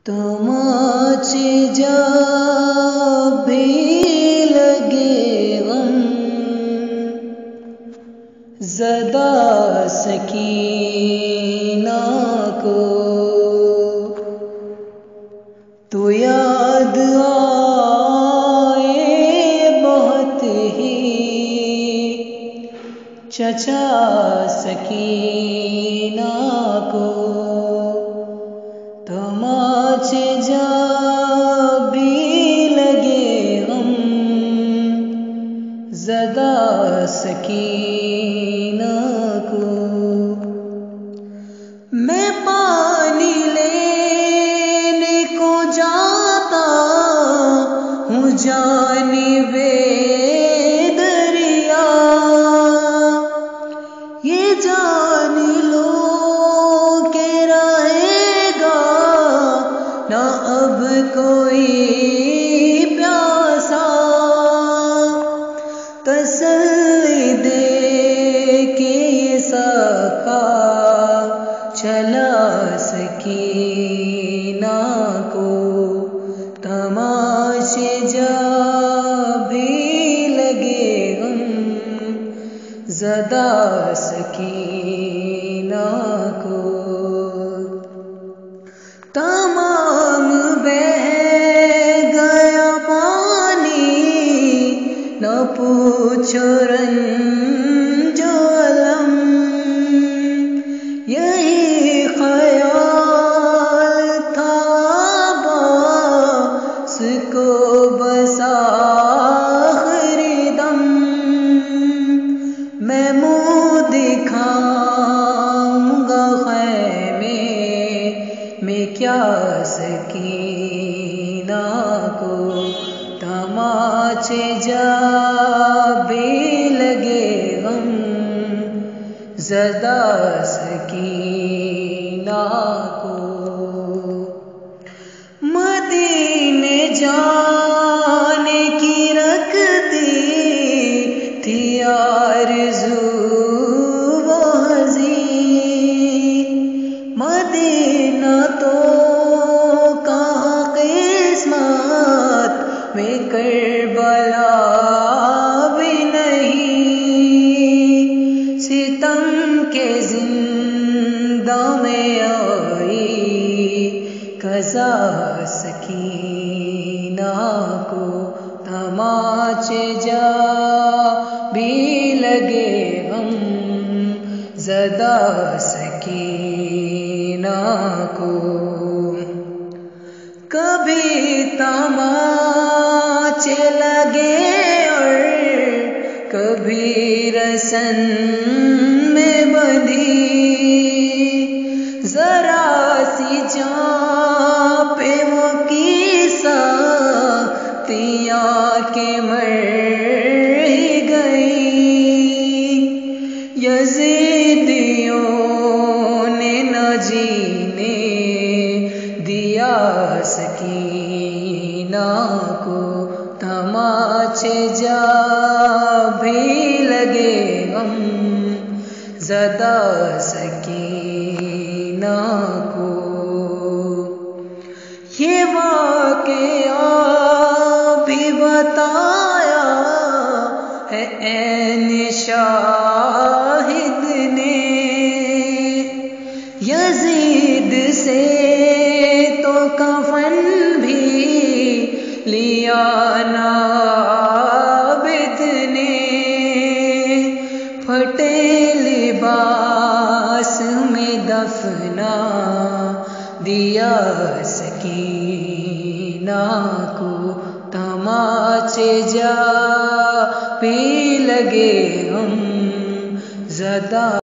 تماچے جب بھی لگے غم زدہ سکینہ کو تو یاد آئے بہت ہی چچا سکینہ کو تماچے جب بھی لگے غم زدہ سکینہ کو میں پانی لینے کو جاتا ہوں جانب دریا یہ جان لو کہ رہے گا نہ اب کوئی پیاسا تسلی دے کے یہ سکا چلا سکینہ کو تماچے جب بھی لگے غم زدہ سکینہ کو تمام بہہ گیا پانی نہ پوچھو رنج و الم یہی خیال تھا باس کو بس آخری دم میں منہ دکھاؤں گا خیمے میں کیا سکینہ کو تماچے جب بھی لگے غم زدہ سکینہ کو مدینے جانے کی رکھتی تھی آرزو وہ حزین مدینہ تو کہاں قسمت میں کربلا بھی نہیں ستم کے زندہ میں آئی قضا سکینہ کو تماچے جب بھی لگے غم زدہ سکینہ کو کبھی تماچے لگے اور کبھی رسن میں بندھی ذرا سی جان پہ وہ کیسا تیا کے مر ہی گئی یزیدیوں نے نہ جینے دیا سکینہ کو تماچے جب بھی لگے غم زدہ سکینہ کو یہ واقعہ بھی بتایا ہے عین شاہد نے یزید سے تو کفن بھی لیا نابد نے پھٹے لباس میں دفنا دیا سکینہ کو تماچے جب بھی لگے غم زدہ